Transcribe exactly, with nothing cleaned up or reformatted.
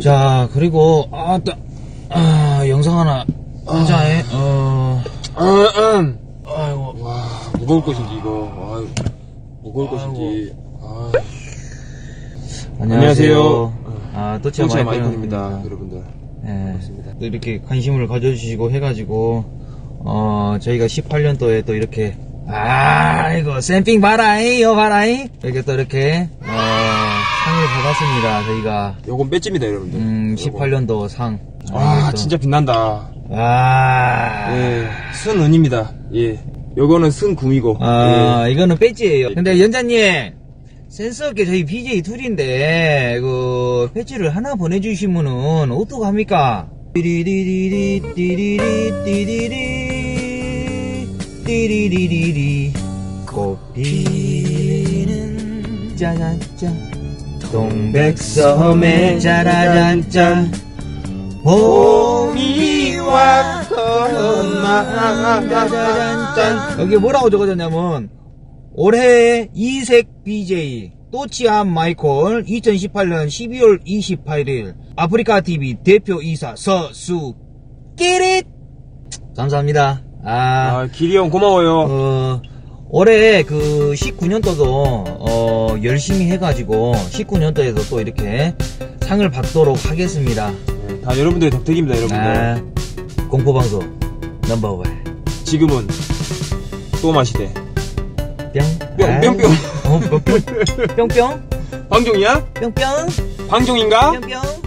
자, 그리고 아, 따, 아 영상 하나 하자에 어, 아, 음. 아이고, 와, 무거울 것인지 이거. 아유, 무거울 아이고. 것인지. 아. 안녕하세요. 아, 또치아 마이콘입니다, 여러분들. 네. 반갑습니다. 또 이렇게 관심을 가져주시고 해가지고 어 저희가 십팔 년도에 또 이렇게 아 이거 샘핑 봐라이 요 봐라이 이렇게 또 이렇게 어 상을 받았습니다. 저희가 요건 배지입니다, 여러분들. 음 십팔 년도 상. 아, 또. 진짜 빛난다. 아 예, 순은입니다. 예, 요거는 순금이고. 아 예. 이거는 배지예요. 근데 연자님 센스 없게 저희 비제이 둘인데 그 배지를 하나 보내주시면은 어떡합니까? 띠리리리리 띠리리 띠리리 띠리리리리 꽃피는 짜잔짠 동백섬에 짜라잔짠 봄이 왔건만 짜자잔짠. 여기 뭐라고 적어졌냐면 올해의 이색 비제이 또치아 마이콜 이천십팔 년 십이월 이십팔일 아프리카 티비 대표이사 서수 끼릿 감사합니다. 아, 아, 기리 형 고마워요. 어, 올해 그 십구 년도도 어, 열심히 해가지고 십구 년도에도 또 이렇게 상을 받도록 하겠습니다. 네, 다 여러분들의 덕택입니다, 여러분들. 아, 공포방송 넘버원. 지금은 또 마시대. 뿅. 뿅, 뿅, 뿅. 어, 뿅, 뿅. 뿅뿅. 방종이야? 뿅뿅. 방종인가? 뿅뿅.